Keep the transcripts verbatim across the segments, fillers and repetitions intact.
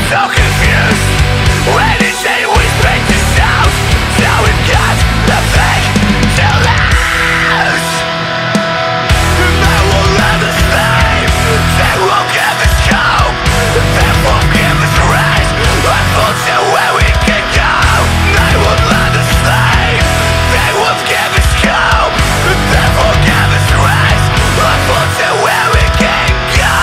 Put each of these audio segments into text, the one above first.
so confused. When it say we speak the sound, so it got nothing to lose. They will let us leave, they won't give us hope, they won't give us rest, I thought to where we can go. They won't let us leave, they won't give us hope, they won't give us rest, I thought to where we can go.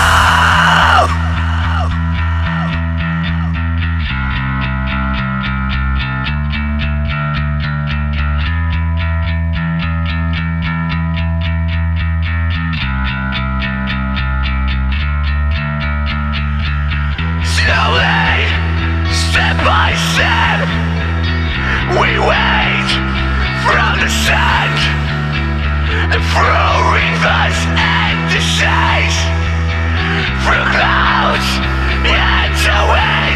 Slowly, step by step, we wait from the sun, and through rivers and the seas, through clouds and the waves.